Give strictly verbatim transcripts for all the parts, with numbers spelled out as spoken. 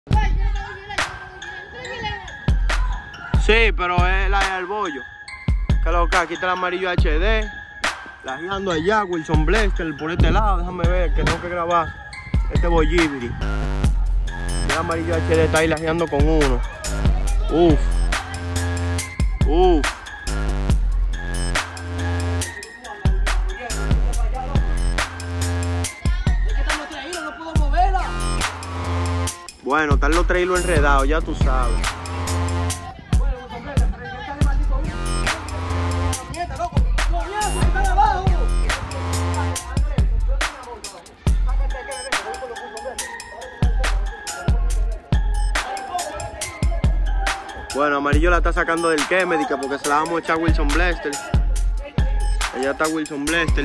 Sí, pero es la del bollo. Que lo que aquí está el amarillo H D. Lajeando allá, Wilson Blester, por este lado. Déjame ver que tengo que grabar este bollibri. El amarillo H D está ahí lajeando con uno. Uf. Uf. Bueno, están los tres hilos enredados, ya tú sabes. Bueno, amarillo la está sacando del Kennedy porque se la vamos a echar a Wilson Blester. Allá está Wilson Blester.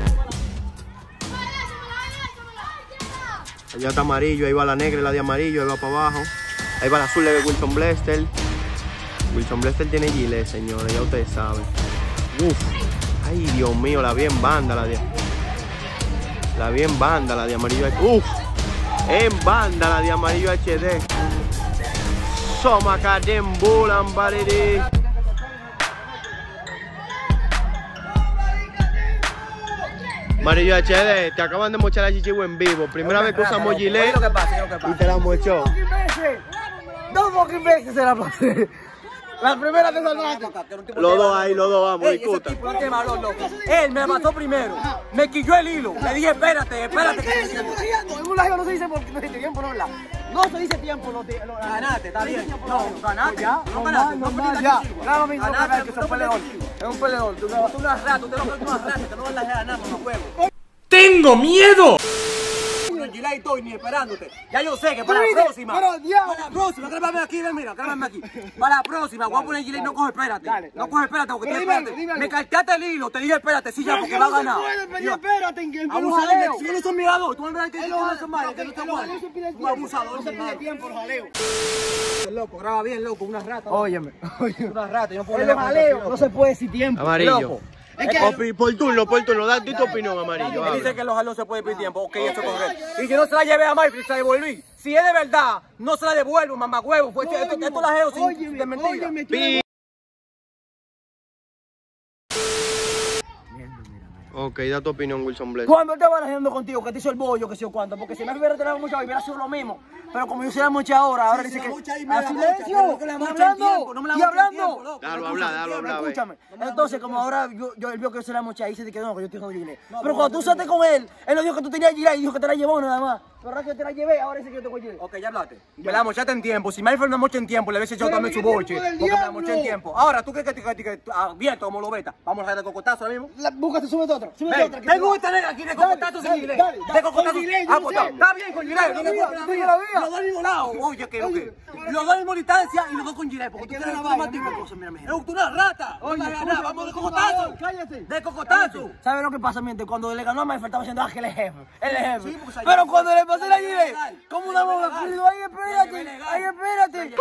Allá está amarillo, ahí va la negra y la de amarillo, ahí va para abajo. Ahí va la azul de Wilson Blester. Wilson Blester tiene gilet, señores, ya ustedes saben. Uf, ay Dios mío, la vi en banda, la de... La vi en banda, la de amarillo. Uf, en banda la de amarillo H D. Soma Kadem Bulan Baridi. Amarillo H D, te acaban de mochar la chichibu en vivo. Primera vez que usamos gilet y te la mochó. Dos fucking veces se la pasé. La primera te salvaste. Los dos ahí, los dos vamos, discuta. Él me mató primero, me quilló el hilo. Le dije, espérate, espérate. En un lago no se dice por no dice tiempo, no habla. No se dice tiempo, lo ganaste, está bien. No, ganaste. Ya, no ganaste, no ganaste. Ya, claro, mismo, que es un peleador. Es un peleador. Tú no has rato, tú no has rato, que no vas a ganar con los juegos. ¡Tengo miedo! Y estoy ni esperándote. Ya yo sé que para la próxima. Para la próxima, grábame aquí, ven, mira, grábame aquí. Para la próxima, voy a poner gilet y no coge espérate. Dale, no coge espérate porque tú espérate. Me carteaste el hilo, te dije espérate, sí ya, porque va a ganar. Espérate, en que abusador. Si yo no soy mirador, tú me verás que yo no soy mal, que no estoy mal. Un abusador, no se pide tiempo, los jaleos. Loco, graba bien, loco, una rata. Óyeme, óyeme. Una rata, yo no puedo. El jaleo, no se puede decir tiempo. Amarillo. Es que... Por turno, por turno, da tu opinión, amarillo. Él dice que los jalones se puede pedir tiempo, ok, eso es correcto. Y que no se la lleve a Mayfield, se la devolví. Si es de verdad, no se la devuelvo, mamá huevo. Pues esto, esto la jeo sin de mentira. Ok, da tu opinión, Wilson Blester. Cuando él estaba lajeando contigo, que te hizo el bollo, que sé yo cuánto, porque si me hubiera tirado mucho, hubiera sido lo mismo. Pero como yo se la mocha ahora, ahora dice que... ¡A silencio! ¡Y hablando! ¡Y hablando! Dalo hablar, dalo hablar. Escúchame. Entonces, como ahora yo, yo, él vio que yo se la mocha y dice que no, que yo estoy jodido gilet. Pero cuando tú saliste con él, él no dijo que tú tenías gilet y dijo que te la llevó nada más. Pero ahora que yo te la llevé, ahora dice que yo tengo gilet. Ok, ya hablaste. Me la mochaste en tiempo. Si Mayfield me mocha en tiempo, le hubiese echado también su boche. Porque me la moché en tiempo. Ahora, ¿tú crees que, que, que, que abierto como lo beta? Vamos a dejar de cocotazo ahora mismo. Búscate, súbete otra. Súbete otra. Tengo esta negra aquí de cocotazo sin gilet. De cocotazo. Está bien con gilet. Los dos al mismo lado. Oye, que los dos a la misma distancia y los dos con gilet. Porque tú tienes una vaina. Tú una rata. Vamos de cocotazo. Cállate. De cocotazo. ¿Sabes lo que pasa, miente? Cuando le ganó a Mayfield estaba diciendo, ah, que él es jefe. Él es jefe. Pero cuando le pasé la gilet, como una bomba, ay, espérate. Ay, espérate.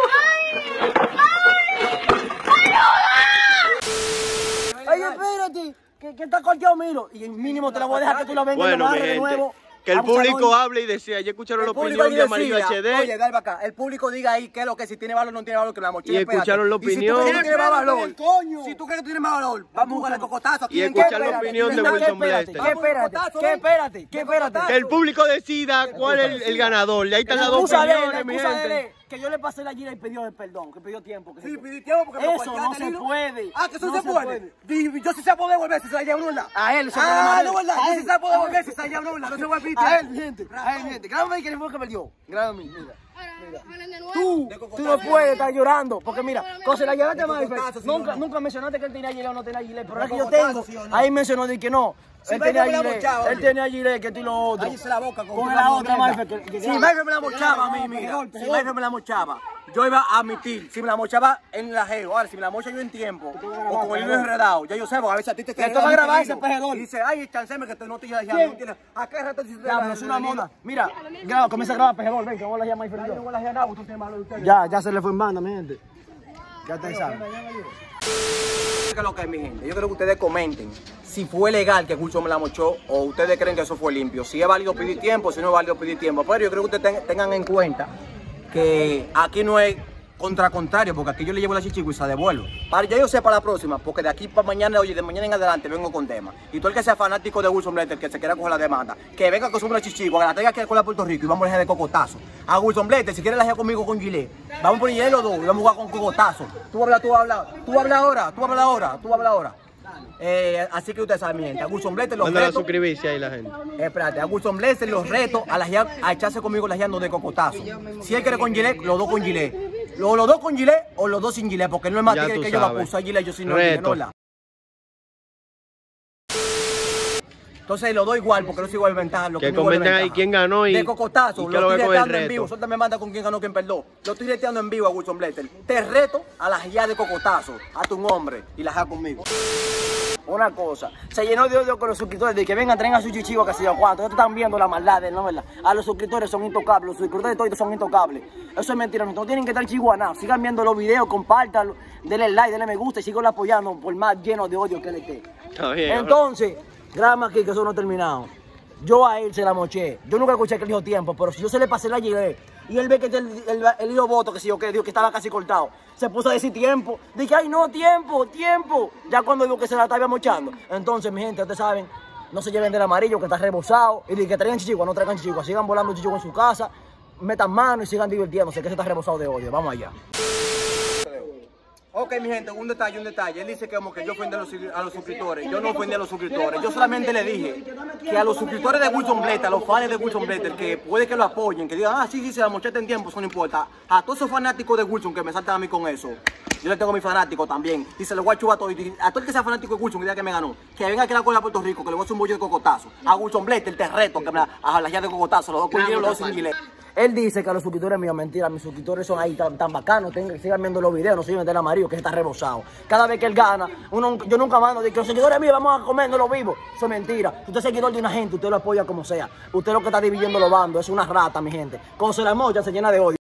Ay, espérate. Que, que está corteado, miro. Y mínimo te la voy a dejar que tú la vengas bueno, y de nuevo. Que el público hable y decía, ya escucharon la opinión de Amarillo H D. Oye, dale para acá. El público diga ahí qué es lo que si tiene valor o no tiene valor, que la mochila. Y escucharon la opinión. Si tú crees que tiene más valor, si tú crees que tiene más valor, vamos a jugar el cocotazo aquí. Y escuchar la opinión de Wilson Blester. ¿Qué espérate? ¿Qué espérate? ¿Qué espérate? Que el público decida cuál es el, el ganador. Y ahí están las dos opiniones, mi gente. Que yo le pasé la gira y pidió el perdón, que pidió tiempo. Que sí, pidió tiempo porque eso no se puede. Ah, que eso no se puede. puede. Yo sí se puede devolver si se la lleva una. A él se puede devolver. Ah, no, ¿verdad? Yo sí se puede devolver si se la lleva una. No se puede pedir. A él, gente. A él, gente. Grábame ahí que fue que perdió. Grábame, mira. Tú, tú no puedes estar llorando, porque mira, cuando se la llevaste a Mayfield, nunca, nunca mencionaste que él tenía gilet o no tenía gilet, pero ahora que yo tengo, ahí mencionó de que no. Él tenía gilet, él tenía gilet, que tú y lo otro. Cállese la boca con la otra Mayfield. Si Mayfield me la mochaba a mí, mira, si Mayfield me la mochaba, yo iba a admitir, si me la mochaba en la geo, ahora si me la mocha yo en tiempo, o con el hilo enredado, ya yo sé, porque a veces a ti te toca grabar ese pejedor. Y dice, ay, chanceme que no te ya no tienes. ¿A qué rato si te la es una moda? Mira, graba, comienza a grabar pejedor, ven, que vamos a la llama Mayfield. Ya, ya se le fue en banda, mi gente. Ya ustedes saben. ¿Qué es lo que es, mi gente? Yo creo que ustedes comenten si fue legal que Wilson me la mochó o ustedes creen que eso fue limpio. Si es válido pedir tiempo, si no es válido pedir tiempo. Pero yo creo que ustedes tengan en cuenta que aquí no es contra contrario, porque aquí yo le llevo la chichigua y se devuelvo. Para ya yo sé para la próxima, porque de aquí para mañana, oye, de mañana en adelante vengo con tema. Y todo el que sea fanático de Wilson Blaster, que se quiera coger la demanda, que venga con su una chichigua, que la tenga que con la Puerto Rico y vamos a dejar de cocotazo. A Wilson Blaster, si quiere la dejar conmigo con Gilet, vamos por Gilet los dos y vamos a jugar con cocotazo. Tú hablas, tú hablas, tú hablas ahora, tú hablas ahora, tú hablas ahora. Eh, así que usted sabe, mi gente, a Wilson Blaster los Mándale a retos. suscribirse ahí la gente. Eh, espérate, a Wilson Blaster los retos a, la, a echarse conmigo las de cocotazo. Si él quiere con Gilet, los dos con Gilet. Los, los dos con Gilet o los dos sin Gilet, porque no es más Ya tigre tú que yo la sabes. puse a Gilet, yo sin no Reto. Gilet, no la. Entonces los dos igual, porque no sigo igual ventaja. Lo Que que me igual comenten ahí ventaja. quién ganó y- de cocotazo, y qué lo lo que estoy con el reteando en reto. vivo. Suelta me manda con quién ganó, quién perdió. Lo estoy reteando en vivo a Wilson Blaster. Te reto a las ya de cocotazo, a tu nombre y las hagas conmigo. Una cosa, se llenó de odio con los suscriptores de que vengan, traigan su chichigo, que se yo cuánto. Ustedes están viendo la maldad, ¿no? ¿Verdad? A los suscriptores son intocables, los suscriptores todos son intocables. Eso es mentira, no tienen que estar chihuanas. Sigan viendo los videos, compártanlo, denle like, denle me gusta y sigan apoyando por más lleno de odio que él esté. Está bien. Entonces, grama aquí que eso no ha terminado. Yo a él se la moché. Yo nunca escuché que él dijo tiempo, pero si yo se le pasé la Gilet y él ve que el, el, el hilo voto, que si yo que dijo que estaba casi cortado, se puso a decir tiempo. Dije, ay no, tiempo, tiempo. Ya cuando digo que se la estaba mochando. Entonces, mi gente, ustedes saben, no se lleven del amarillo que está rebosado. Y de que traigan chichigua, no traigan chichigua. Sigan volando chichigua en su casa, metan mano y sigan divirtiéndose, que se está rebosado de odio. Vamos allá. Ok, mi gente, un detalle, un detalle. Él dice que como que yo ofendí a los, a los suscriptores. Yo no ofendí a los suscriptores. Yo solamente le dije que a los suscriptores de Wilson Blaster, a los fans de Wilson Blaster, que puede que lo apoyen, que digan, ah, sí, sí, se la mochete en tiempo, eso no importa. A todos esos fanáticos de Wilson que me saltan a mí con eso, yo le tengo a mis fanáticos también. Y se los voy a chubar a todos. Y a todo el que sea fanático de Wilson, que diga que me ganó, que venga aquí a la cola a Puerto Rico, que le voy a hacer un bollo de cocotazo. A Wilson Blaster, te reto, que me la, a la ya de cocotazo, los dos con hielo, los dos sin gilet. Él dice que a los suscriptores míos, mentira, mis suscriptores son ahí tan, tan bacanos, tengan, sigan viendo los videos, no sigan del amarillo, que está rebosado. Cada vez que él gana, uno, yo nunca mando de que los seguidores míos vamos a comer, no lo vivo. Eso es mentira. Usted es seguidor de una gente, usted lo apoya como sea. Usted lo que está dividiendo los bandos, es una rata, mi gente. Con se la mocha se llena de odio.